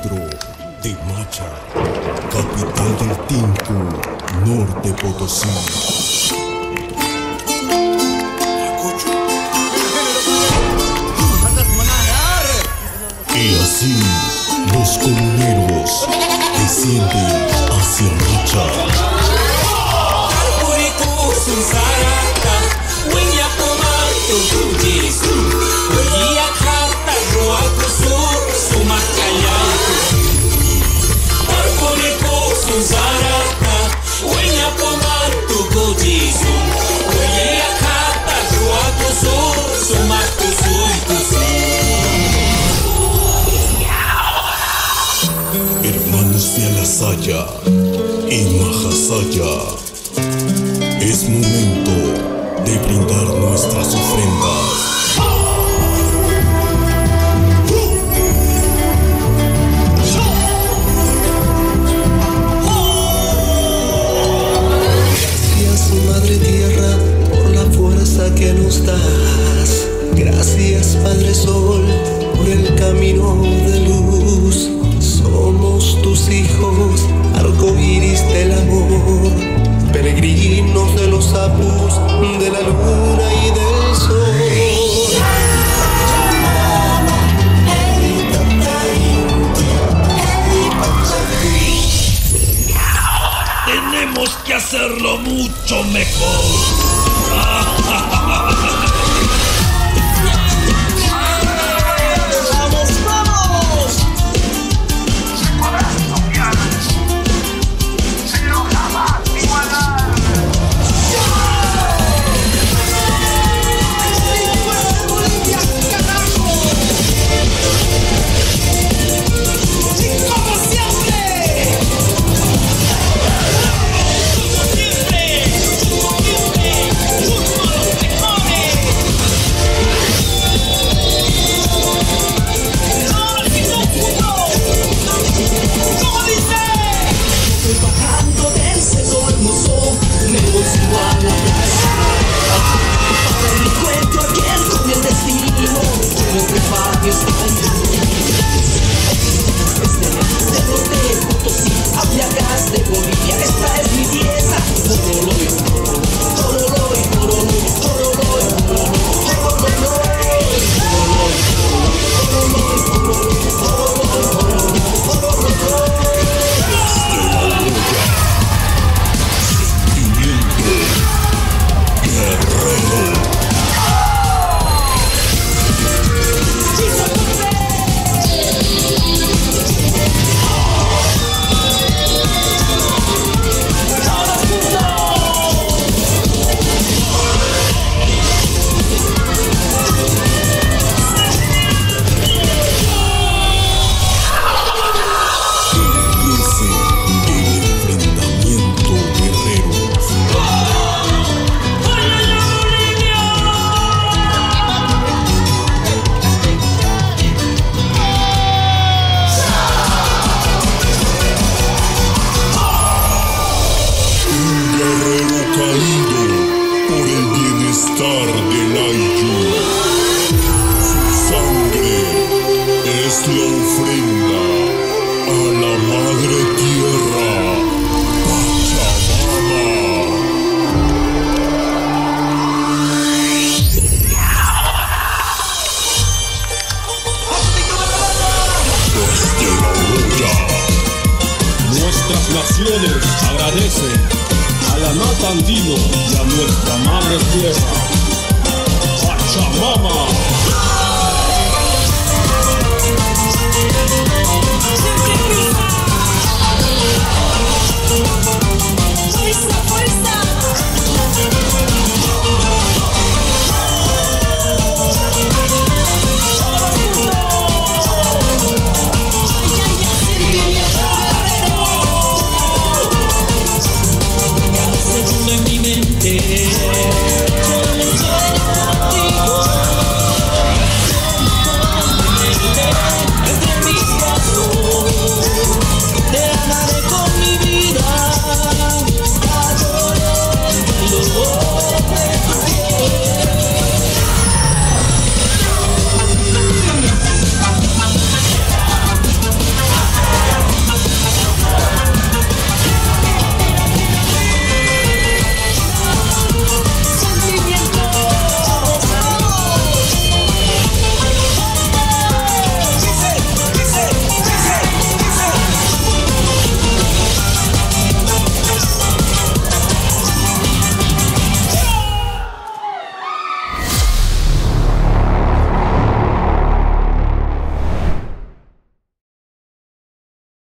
centro de Macha, capital del Tinku, Norte Potosí. Y así los comuneros descienden hacia Macha. Hermanos de Alasaya y Mahasaya, es momento de brindar nuestras ofrendas. Gracias, Madre Tierra, por la fuerza que nos das. Gracias, Padre Sol, por el camino de luz. Somos tus hijos, arcoíris del amor, peregrinos de los sapos, de la luna y del sol. Tenemos que hacerlo mucho mejor. Nuestras naciones agradecen a la Nata Andino y a nuestra madre tierra, Pachamama.